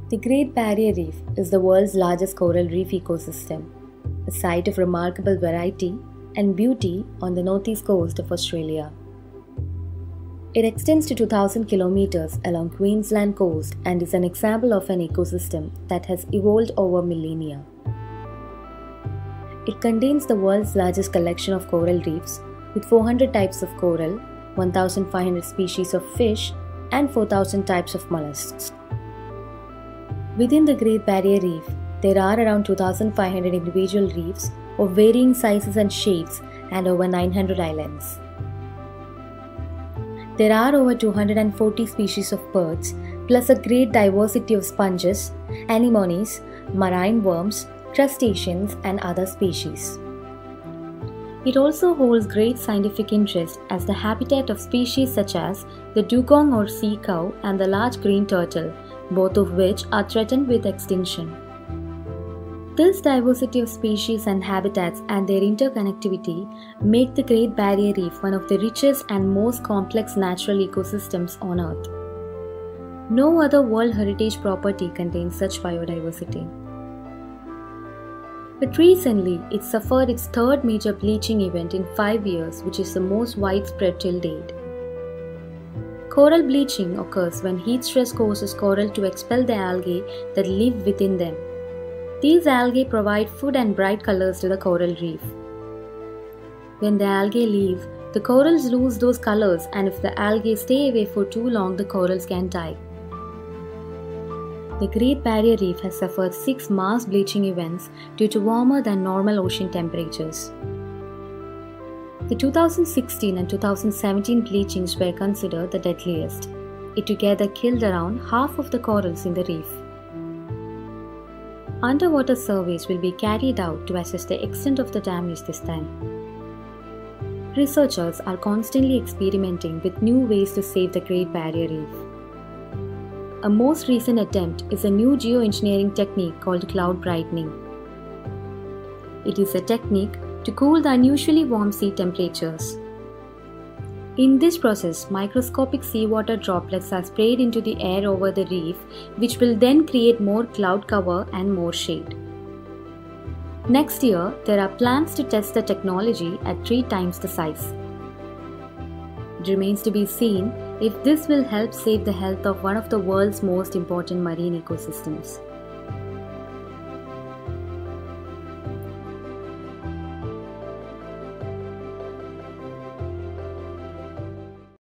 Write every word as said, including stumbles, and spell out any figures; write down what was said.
The Great Barrier Reef is the world's largest coral reef ecosystem, a site of remarkable variety and beauty on the northeast coast of Australia. It extends to two thousand kilometers along Queensland coast and is an example of an ecosystem that has evolved over millennia. It contains the world's largest collection of coral reefs with four hundred types of coral, one thousand five hundred species of fish, and four thousand types of mollusks. Within the Great Barrier Reef, there are around two thousand five hundred individual reefs of varying sizes and shapes and over nine hundred islands. There are over two hundred forty species of birds, plus a great diversity of sponges, anemones, marine worms, crustaceans, and other species. It also holds great scientific interest as the habitat of species such as the dugong or sea cow and the large green turtle, both of which are threatened with extinction. This diversity of species and habitats and their interconnectivity make the Great Barrier Reef one of the richest and most complex natural ecosystems on Earth. No other World Heritage property contains such biodiversity. But recently, it suffered its third major bleaching event in five years, which is the most widespread till date. Coral bleaching occurs when heat stress causes coral to expel the algae that live within them. These algae provide food and bright colors to the coral reef. When the algae leave, the corals lose those colors, and if the algae stay away for too long, the corals can die. The Great Barrier Reef has suffered six mass bleaching events due to warmer than normal ocean temperatures. The two thousand sixteen and two thousand seventeen bleachings were considered the deadliest. It together killed around half of the corals in the reef. Underwater surveys will be carried out to assess the extent of the damage this time. Researchers are constantly experimenting with new ways to save the Great Barrier Reef. A most recent attempt is a new geoengineering technique called cloud brightening. It is a technique to cool the unusually warm sea temperatures. In this process, microscopic seawater droplets are sprayed into the air over the reef, which will then create more cloud cover and more shade. Next year, there are plans to test the technology at three times the size. It remains to be seen if this will help save the health of one of the world's most important marine ecosystems.